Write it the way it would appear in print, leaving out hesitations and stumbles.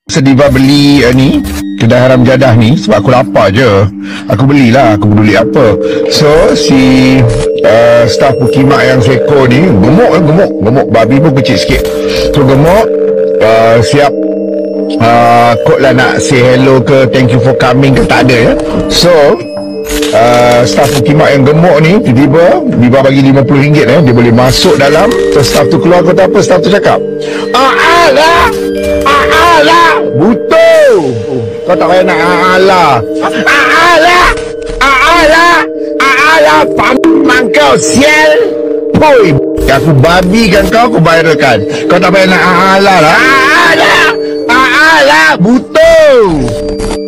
Sediva beli ni kedai haram jadah ni sebab aku lapar je. Aku belilah, aku peduli apa. So si staff Pukimak yang seko ni gemuk babi pun kecil sikit. So gemuk siap kot lah nak say hello ke thank you for coming ke tak ada ya. So staff Pukimak yang gemuk ni tiba-tiba Diva bagi RM50 dia boleh masuk dalam. So staff tu keluar, kau tahu apa staff tu cakap? Alah butuh. Kau tak payah nak alah paman kau sial. Poi, aku babikan kau, aku viralkan. Kau tak payah nak alah butuh.